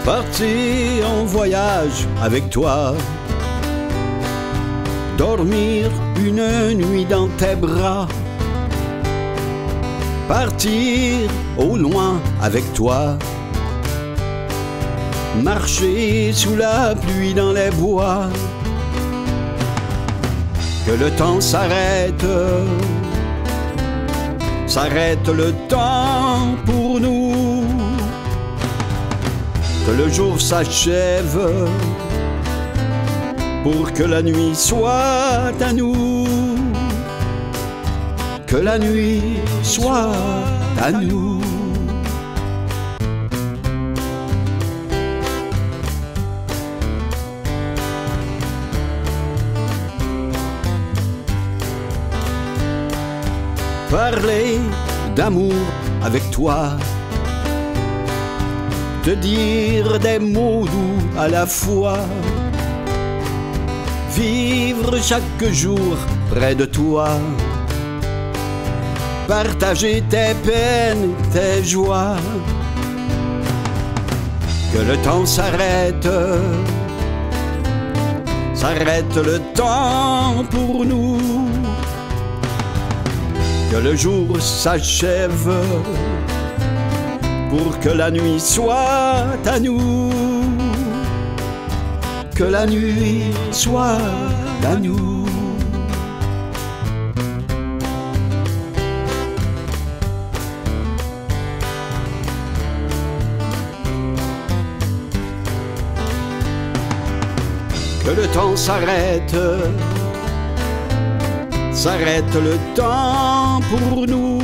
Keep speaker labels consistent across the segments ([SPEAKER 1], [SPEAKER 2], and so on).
[SPEAKER 1] Partir en voyage avec toi, dormir une nuit dans tes bras, partir au loin avec toi, marcher sous la pluie dans les bois, que le temps s'arrête, s'arrête le temps pour nous, que le jour s'achève pour que la nuit soit à nous, que la nuit soit à nous. Parler d'amour avec toi, te dire des mots doux à la fois, vivre chaque jour près de toi, partager tes peines, tes joies, que le temps s'arrête, s'arrête le temps pour nous, que le jour s'achève pour que la nuit soit à nous, que la nuit soit à nous. Que le temps s'arrête, s'arrête le temps pour nous,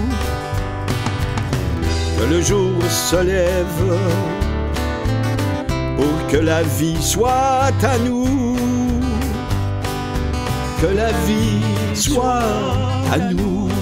[SPEAKER 1] que le jour se lève pour que la vie soit à nous, que la vie soit à nous.